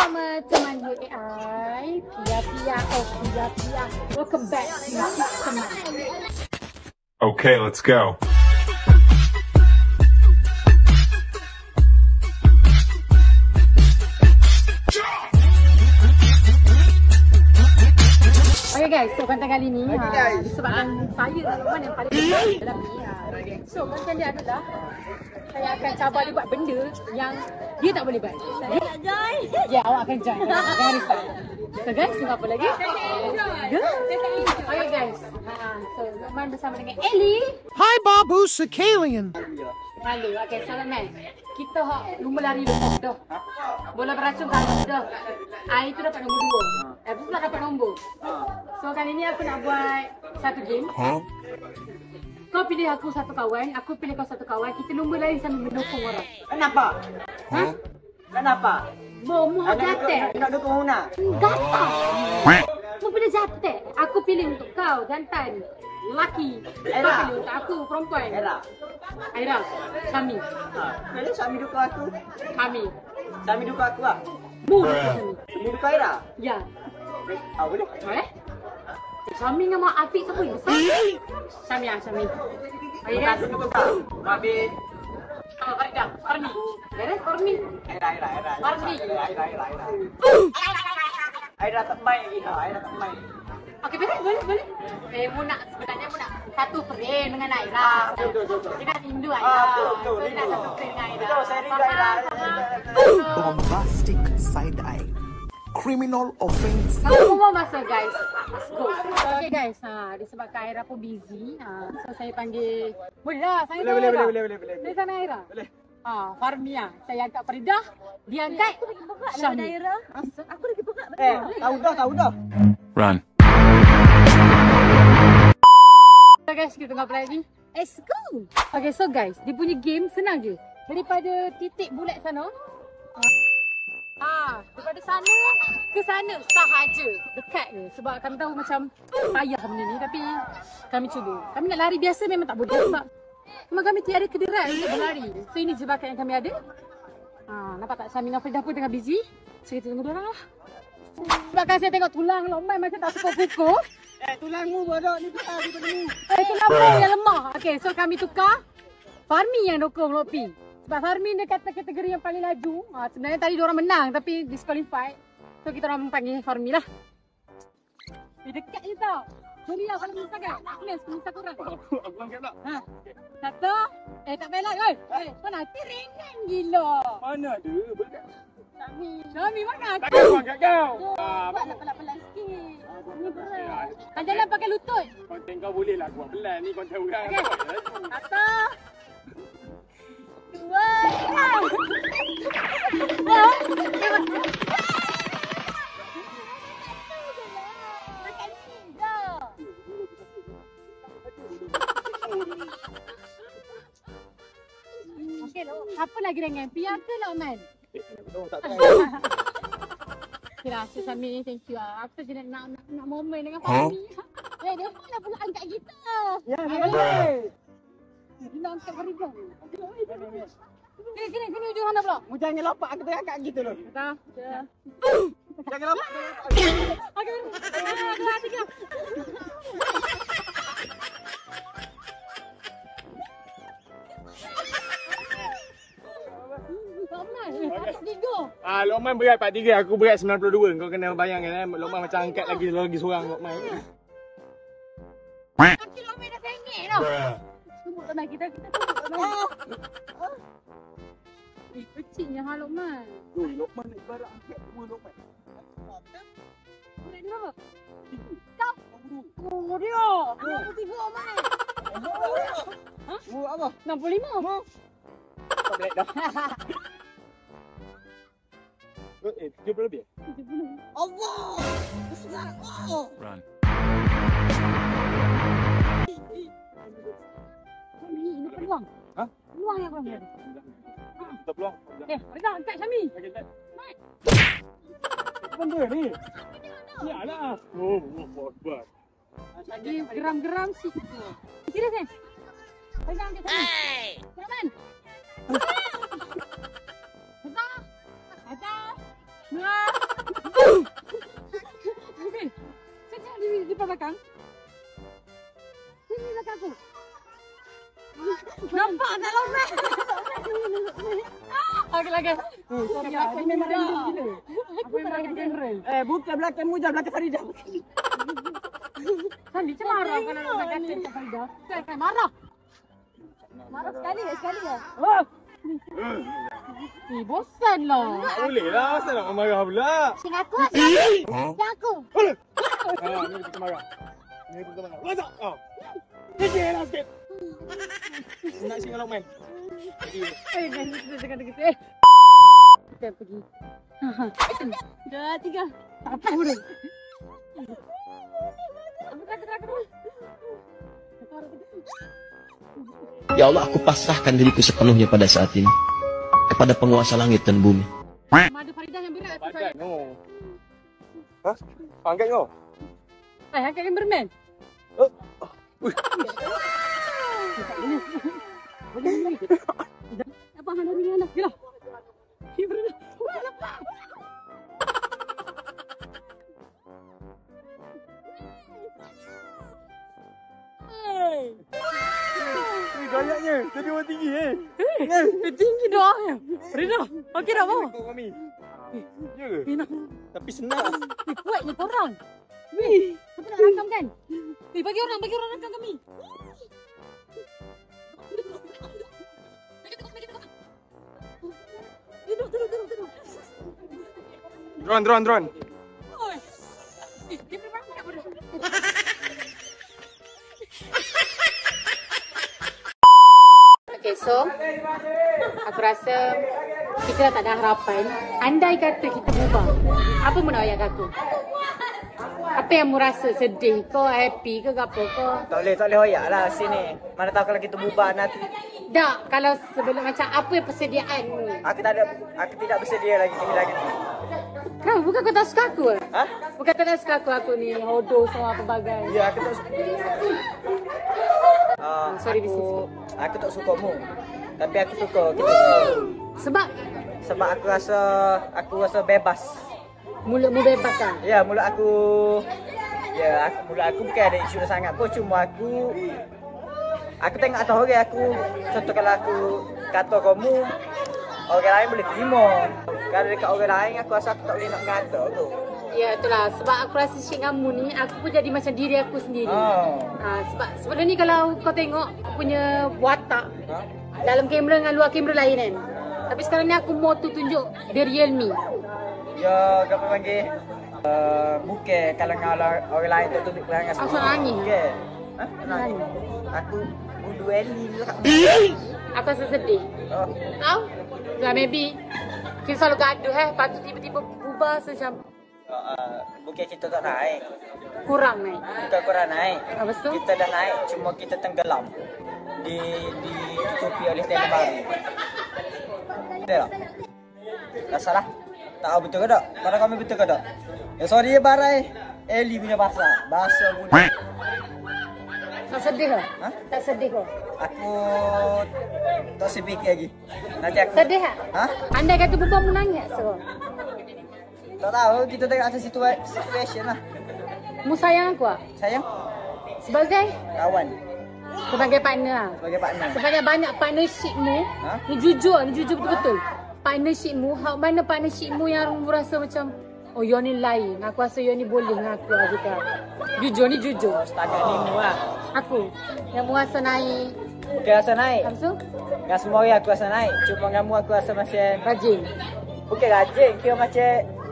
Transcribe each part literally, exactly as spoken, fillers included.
Selamat teman U A I, Pia Pia, oh Pia Pia. Welcome back to teman. Okay, let's go. Okay guys, so konten kali ni ha, disebabkan saya dan Luqman yang paling dekat dalam ni ha. So konten dia adalah saya akan cabar dia buat benda yang dia tak boleh buat. Saya nak join. Ya, awak akan join. Jangan risau. So guys, tunggu apa lagi? Go. Okay guys. Ha, so Luqman bersama dengan Ellie. Hi Babu Sakalian. Lalu, okay, salam man. Kita hak lumba lari lumba dah. Bola beracun kalah dah. Ah itu dapat nombor dua. Eh, betul dapat nombor. So kali ni aku nak buat satu game. Huh? Kau pilih aku satu kawan, aku pilih kau satu kawan. Kita lumba lari sambil mendukung orang. Kenapa? Ha? Kenapa? Bo, mu hak jatuh. Nak dukung Una? Gatal. Mu pilih jatuh. Aku pilih untuk kau, jantan. Lelaki. Kau Era. pilih untuk aku, perempuan. Era. Aira. Kami. Mana Syami dukung aku? Kami. Syami dukung aku ah. Mu dukung kami. Mu dukung Era? Ya. Ah boleh. Boleh? Syami dengan Mak Afiq siapa yang besar? Syami lah, Syami. Aira. Mabit. Sama Farida. Farni. Aira, Farni. Era, Era, Era. Farni. Era, Era, Era. Era tak main lagi ha. Era tak main. Okey, boleh, boleh, boleh. Eh, mu nak, sebenarnya mu nak satu frame dengan Aira. Ah, betul, betul, betul. Dia nak rindu Aira. Ah, betul, betul, So, dia nak rindu. satu frame dengan Aira. Betul, saya rindu Aira. Bombastic side eye. Criminal offense. Kamu semua masa guys. Let's go. Okay guys, ha, disebabkan Aira pun busy. Ha, so saya panggil. Boleh lah, saya Boleh, boleh, boleh, boleh, boleh, boleh. Saya sana Aira. Boleh. Ha, Farmia. Saya angkat Farida. Dia angkat Syami. Aku lagi pekat. Eh, tahu dah, tahu dah. Run. So guys, kita tengok apa lagi. Let's go. Okay, so guys, dia punya game senang je. Daripada titik bulat sana. Ah, daripada sana ke sana sahaja. Dekat je. Sebab kami tahu macam payah benda ni. Tapi kami cuba. Kami nak lari biasa memang tak boleh. Sebab memang kami tiada kederat untuk berlari. So ini jebakan yang kami ada. Ah, nampak tak Syami dengan Farida pun tengah busy. So kita tunggu diorang lah. Sebabkan saya tengok tulang Luqman macam tak suka pukul. Eh, tulangmu bodoh ni besar daripada mu. Eh, tulang mu yang lemah. Okay, so kami tukar. Farmi yang dukung Lopi. Sebab Farmi dia kata kategori yang paling laju. Ha, sebenarnya tadi diorang menang tapi disqualified. So kita orang panggil Farmi lah. Eh, dekat je tau. Boleh lah kalau misal kan. Sini, misal korang. Aku angkat tak? Ha. Satu. Eh, tak payah lah. Eh, eh, kau nanti ringan gila. Mana ada? Boleh. Syami. Syami mana aku? Takkan aku angkat kau. Oh, buatlah pelan-pelan sikit. Ni berat. Kan jalan pakai lutut. Konten kau boleh lah buat pelan ni konten orang. Okay. Satu. Dua. Tiga. Makan tiga. Okey, apa lagi dengan Pia ke Luqman? Tak tahu. Okay lah, so Syami, thank you lah. Aku saja nak nak nak moment dengan Fahmi. Eh, dia mana pula angkat kita? Ya, boleh. Dia nak angkat Farida. Sini, sini, sini ujung sana pula. Mu jangan lompat aku tengah angkat gitu loh. Dah. Dah. Jangan lompat. Okey, dua, dua, tiga. Luqman, atas tiga. Ah, Luqman berat empat tiga, aku berat sembilan puluh dua. Kau kena bayangkan eh, Luqman macam angkat lagi lagi seorang Luqman. Kaki Luqman dah sengit tau. Tumbuk tangan kita, kita tumbuk tangan. Eh, kecilnya ha Luqman. Oi, Luqman nak ibarat angkat dua Luqman. Nak dia berapa? Kau? Oh, dia. enam puluh tiga, Luqman. Ha? Mu apa? enam puluh lima. Tak berat dah. Eh, tujuh puluh lebih? Allah! Besar! Oh! Run. Ini peluang. Ha? Peluang yang kau ada. Tak peluang. Eh, Farida, angkat Syami. Okey, tak. Naik. Benda ni. Yalah. Oh, oh, buat. Lagi geram-geram situ. Serius eh? Pegang angkat Syami. Jangan. Atas. Atas. Dua. belakang. Sini belakang aku. Nampak tak lompat? Okey lagi. Sorry, aku memang gila. Aku memang gila. Eh, bukan belakang Muja, belakang Farida. Sandi cemara kalau nak kata Farida. Saya marah. Marah sekali ya, sekali ya. Oh. Ni bosan lah. Tak boleh lah, asal nak marah pula. Sing aku, sing aku. Ha, ni kita marah. Ni kita marah. Lazak. Oh. Sikit lah sikit. Nak singgah Lokman. Eh, jangan kita jangan kita. Eh. Kita pergi. Dah tiga. Apa boleh? Ya Allah, aku pasrahkan diriku sepenuhnya pada saat ini kepada penguasa langit dan bumi. Madu Farida yang berat. Padat no. Hah? Angkat kau. Eh, angkat yang bermain. Oh. Apa mana ni anak? Gila. Dia berat. Lepas. Ni gayanya. Tadi orang tinggi eh. Eh, tinggi doanya. Farida, okey dah mau. Kau kami. Ya ke? Enak. Tapi senang. Eh, kuatnya korang. Weh, siapa nak rakam kan? Eh, bagi orang, bagi orang rakam kami. Duduk, duduk, duduk, duduk. Drone, drone, drone. Oi. Eh, dia memang tak boleh. Okay, so aku rasa kita dah tak ada harapan. Andai kata kita berubah, apa mu nak ayat aku? Apa yang mu rasa? Sedih ke, happy ke, apa ke? Tak boleh, tak boleh hoyak lah sini. Mana tahu kalau kita bubar nanti. Tak, kalau sebelum macam apa yang persediaan mu? Aku tak ada, aku tidak bersedia lagi sini lagi. Kenapa? Bukan kau tak suka aku? Ha? Bukan kau tak suka aku, aku ni hodoh semua pelbagai. Ya, aku tak suka. Uh, Sorry, aku, bisnes. aku tak suka mu. Tapi aku suka kita semua. Sebab Sebab aku rasa, aku rasa bebas. mulutmu bebas kan? Ya, mulut aku, ya, aku, mulut aku bukan ada isu sangat pun. Cuma aku, aku tengok atas orang aku. Contoh kalau aku kata kamu, orang lain boleh terima. Kalau dekat orang lain, aku rasa aku tak boleh nak kata tu. Ya, itulah. Sebab aku rasa syik kamu ni, aku pun jadi macam diri aku sendiri. Oh. Ha, sebab sebelum ni kalau kau tengok aku punya watak Ha? dalam kamera dengan luar kamera lain kan. Tapi sekarang ni aku mau tu tunjuk the real me. Ya, apa panggil? Uh, bukan kalau orang, orang lain tak tunjuk perangai Aku nak nangis. Bukan. Ha? Nangis. Aku budu Eli juga. Aku rasa sedih. Oh. Tahu? Ya, maybe kita selalu gaduh eh. Lepas tu tiba-tiba berubah macam Uh, bukan kita tak naik. kurang naik. Bukan kurang naik. Habis tu? Kita dah naik, cuma kita tenggelam. Di ditutupi oleh tenda baru. Betul tak? Tak salah. Tak tahu betul ke tak? Pada kami betul ke tak? Ya sorry ya Barai. Eli punya bahasa. Bahasa punya. Tak sedih ke? Ha? Tak sedih ke? Aku tak sepikir lagi. Nanti aku Sedih tak? Ha? Andai kata berubah menangis so. Tak tahu, kita tengok atas situa- situation lah. Mu sayang aku tak? Sayang, Sebagai? kawan, Sebagai partner lah. sebagai partner. Sebagai banyak partnership mu, Ha? ni jujur, ni jujur betul-betul. Partnership mu, hak mana partnership mu yang mu rasa macam oh, you ni lain. Aku rasa you ni boleh dengan aku lah juga. Jujur ni jujur. Setakat ni mu lah. Aku yang mu rasa naik. Bukan rasa naik. Habis tu? Dengan semua orang aku rasa naik. Cuma dengan mu aku rasa macam, Rajin. bukan rajin, kira macam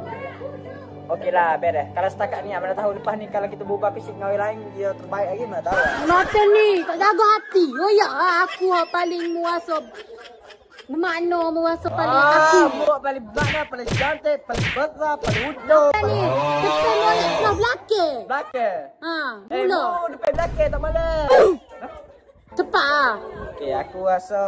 okey lah, beres. Kalau setakat ni, mana tahu lepas ni kalau kita berubah fisik dengan orang lain, dia terbaik lagi, mana tahu lah. Mata ni, tak jaga hati. Oh ya, aku yang paling mu rasa bermakna, mu rasa paling aku. Ah, buat paling badan, paling cantik, paling besar, paling udah. Ni, depan molek sebelah belakang. Belakang. Ha, Eh, mula. mu depan belakang tak boleh. Cepat ah. Okey, aku rasa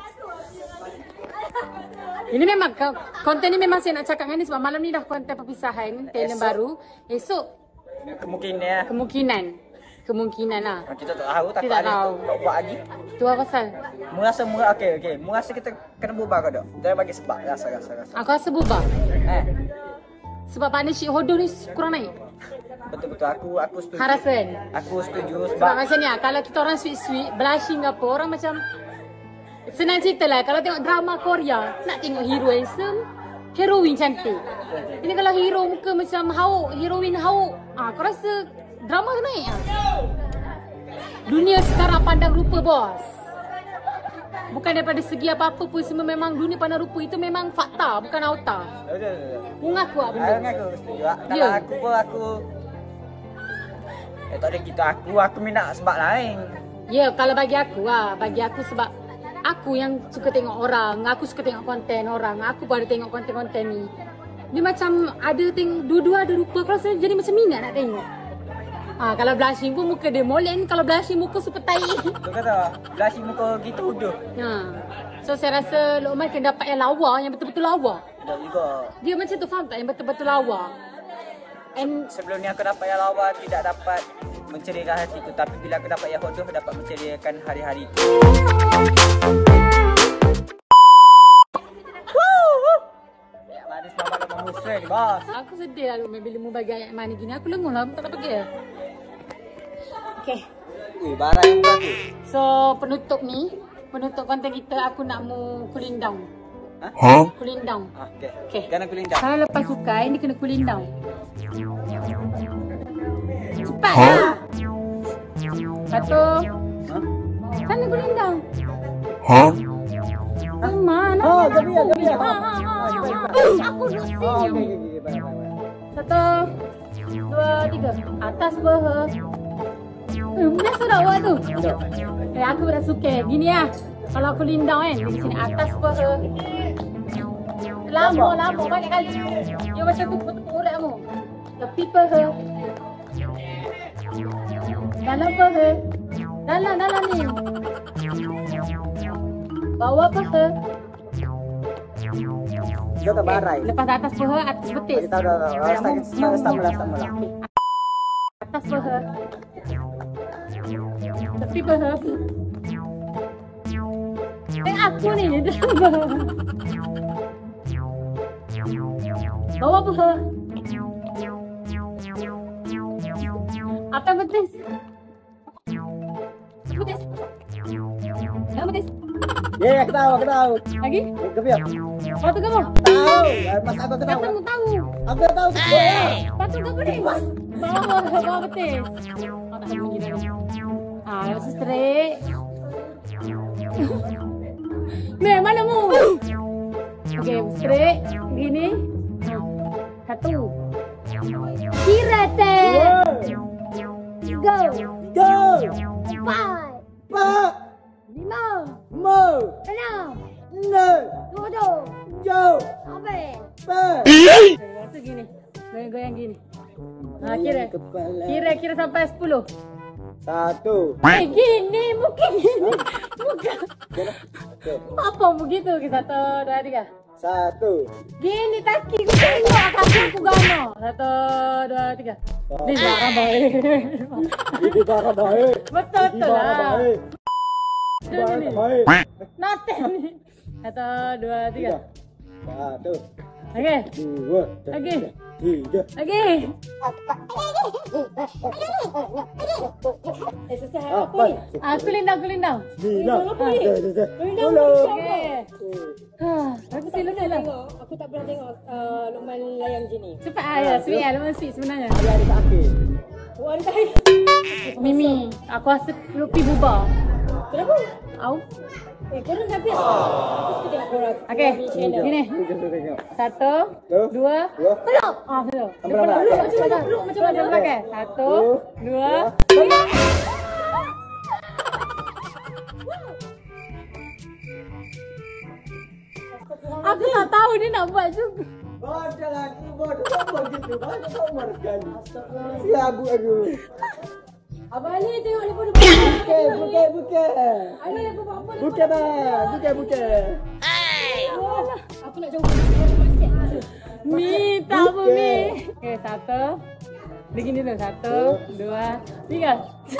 Ini memang konten ni memang saya nak cakap dengan ni sebab malam ni dah konten perpisahan talent Esok. baru. Esok kemungkinan lah. kemungkinan kemungkinan lah. Kita tak tahu, tak Kita tak tahu. Tak buat lagi. Tu apa pasal? Mu rasa mu okey okey. Mu rasa kita kena berubah ke tak? Jangan bagi sebab rasa rasa rasa. Aku rasa berubah. Eh. Sebab partnership hodoh ni kurang naik. betul-betul aku aku setuju. Harassment. Aku setuju Sebab sebab macam ni lah, kalau kita orang sweet-sweet, blushing apa, orang macam senang cerita lah, kalau tengok drama Korea, nak tengok hero handsome, heroin cantik. Ini kalau hero muka macam hauk, heroin hauk, ah, kau rasa drama tu naik lah. Dunia sekarang pandang rupa, bos. Bukan daripada segi apa-apa pun, semua memang dunia pandang rupa itu memang fakta, bukan auta. betul. Mu ngaku lah benda. Aku aku setuju. Kalau Ya. aku pun aku eh tak ada kita aku aku minat sebab lain. Ya, kalau bagi aku lah, bagi aku sebab aku yang suka tengok orang, aku suka tengok konten orang, aku baru tengok konten-konten ni. Dia macam ada tengok, dua-dua ada rupa, kalau saya jadi macam minat nak tengok. Ha, kalau blushing pun muka dia molen, kalau blushing muka super tai. Tu kata blushing muka gitu udah. Ha. So saya rasa Luqman kena dapat yang lawa, yang betul-betul lawa. Tak juga. Dia macam tu, faham tak? Yang betul-betul lawa. And Sebelum ni aku dapat yang lawa tidak dapat menceriakan hatiku, tapi bila aku dapat yang hodoh dapat menceriakan hari-hariku. Ya, manis mama nak mengusir ni, bos. aku sedih lah Luqman bila mu bagi ayat mani gini. Aku lenguh lah, tak nak pergi. Okay. Ui, barang yang bagus. So penutup ni, penutup konten kita aku nak mu cooling down. Huh? Cooling down. Ah, okey. Okay. Jangan aku lindah. Kalau lepas sukai ni kena cooling down. Cepat Huh? lah. Satu. Sana cooling down. Huh? Mana? Oh, jadi ya, jadi ya. Ha, ha, ha. Aku lusin. Oh, okey okey okey. Baik baik baik. Satu. Dua, tiga. Atas bawah. Eh, biasa tak buat tu? Eh, aku dah suka. Gini lah. Kalau aku lindang kan, di sini atas bawah. Lama, lama. Banyak kali. Dia macam tu tepuk urat kamu. Tepi paha. Dalam paha. Dalam, dalam ni. Bawah paha. Dia tak barai. Lepas atas paha, atas betis. Kita dah dah. Start start mula start mula. Atas paha. Tepi paha. Eh, aku ni dalam paha. Bawah paha. Atas betis. Betis. Dalam betis. Ya, aku tahu, aku tahu. Lagi? Kepiak. Apa tu kamu? Tahu. Mas aku tahu. Kamu tahu. Aku tahu. Patut kamu ni. Bawah, bawah betis. Oh, tak bunyi dah ni. Ah, lepas tu straight. Meh, mana mu? Okey, straight. Gini. Satu. Kira teh. Go. Go. Empat. Pak. Lima. Mo. Enam. No. Tujuh. Jo. Sampai. Pa. Rasa gini. Goyang-goyang gini. Ha, kira. Kira, kira sampai sepuluh. Satu. Eh, gini. Mungkin gini. Bukan. Apa begitu? Satu, dua, tiga. Satu. Gini kaki ku tengok kaki aku gano. Satu, dua, tiga. Ni barang baik. Ini barang baik. Betul Ini tu barang lah. baik. Ni. Barang baik. Nanti ni. Satu, dua, tiga. Satu. Okey. Dua. Lagi. Tiga. Lagi. Apa? Aku lindang, aku lindang. Sembilan. Lindang. Sepuluh. Okey. Ha, aku sila sila. Aku tak pernah tengok uh, Luqman layang gini. Cepat ah ya, sweet ah, lemon sweet sebenarnya. Ada di kaki. Oh, ada kali. Mimi, aku rasa perlu pergi bubar. Kenapa? Au. Eh, korang dah habis. Aku suka tengok korang. Okey, channel. gini. Tiga tengok. Satu, Dua. dua, Dua. peluk. Ah, peluk. Ambil ambil. Peluk macam mana? Peluk macam mana? Okey, satu, dua, tiga. Aku tak tahu dia nak buat juga. Baca lagi, bodoh apa gitu. Baca nomor sekali. Si abu aku. Abang Ali tengok ni pun dia Bukan, bukan, bukan. Ali aku buat apa? Bukan bang, bukan, bukan. Aku nak jauh sikit. Mi, tak apa Mi. Okey, satu. Begini dulu. Satu, dua, tiga.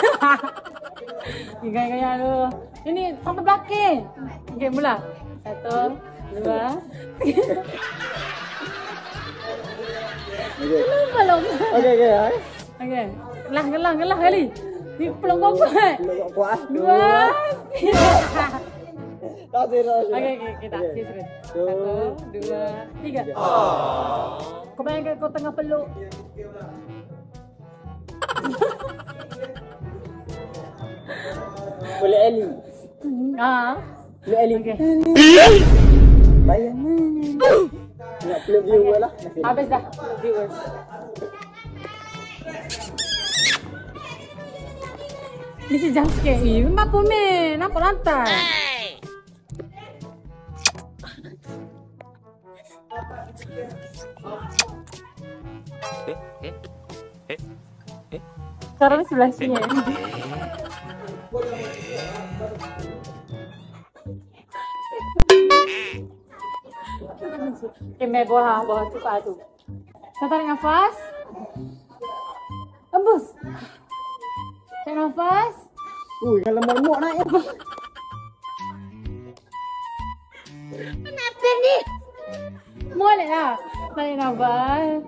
Gaya-gaya dulu. Ini sampai belakang. Okey, mula. Satu, dua, tiga. Okey. Kenapa lama? Okey, okey. hai. Okey. Ngelah, ngelah, ngelah kali. Ni pelong kuat. Peluk kuat. Dua. Tak zero. Okey, okey, kita okay, serius. Satu, dua, tiga. Kau bayangkan kau tengah peluk. Boleh Eli. Ah. Boleh Eli. Okey. Bayang. Nak peluk viewer lah. Habis dah viewers. Ni si jump scare. Eh, apa men? Nampak lantai. Sekarang ni sebelah sini. Okay, Mel bawah, bawah tu kat tu. Kau tarik nafas. Embus. Tarik nafas. Ui, kalau lemuk naik. Kenapa ni? Molek lah. Tarik nafas.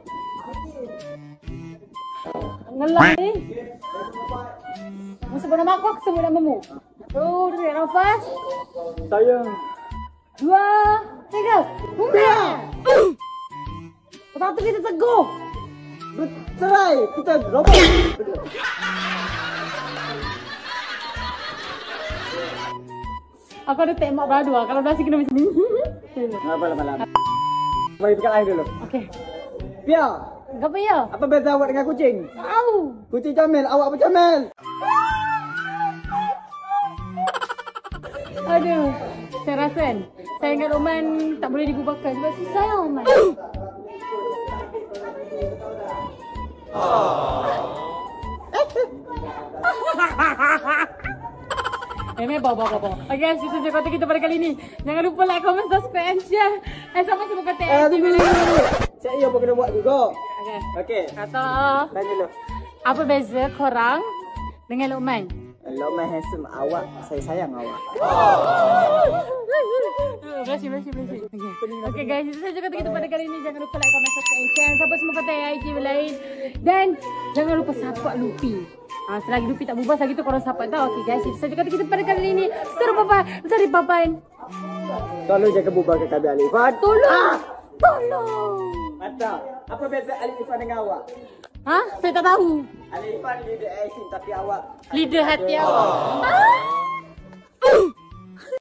Ngelah ni. Mu sebut nama aku, aku sebut namamu. Tu, tarik nafas. Sayang. Dua, tiga. Bumbang. Satu kita teguh. Try, kita robot. Aku ada tembak berdua. Kalau dah sih kena macam ni. Apa lama lama. Mari pegang air dulu. Okey. Pia, Apa ya? apa beza awak dengan kucing? Tahu. Kucing comel, awak apa comel? Aduh. Saya rasa kan, saya dengan Roman tak boleh dibubarkan sebab susah ya Roman. Eh, meh, bawa, bawa, bawa. Okay guys, itu saja konten kita pada kali ini. Jangan lupa like, comment, subscribe and share. Eh, sama semua kata. Eh, tunggu, tunggu, tunggu. Cik Iyo pun kena buat juga. Okay. Okey. Kata, Tanya dulu. apa beza korang dengan Luqman? Luqman handsome, awak, saya sayang awak. Terima kasih, terima kasih, terima kasih. Okay. Okay guys, itu saja kata kita pada kali ini. Jangan lupa like, comment, subscribe and share. Siapa semua kata I G lain. Dan jangan lupa support Lupi. Ah, selagi Lupi tak berubah, selagi tu korang support tau. Okay guys, itu saja kata kita pada kali ini. Seru bye-bye. Dari bye-bye. Tolong jaga bubar ke Kabi Alifan. Tolong. Ah! Tolong. Mantap. Apa beza Alifan dengan awak? Ha? Saya tak tahu. Alifan leader action tapi awak Leader hati awak. Ah!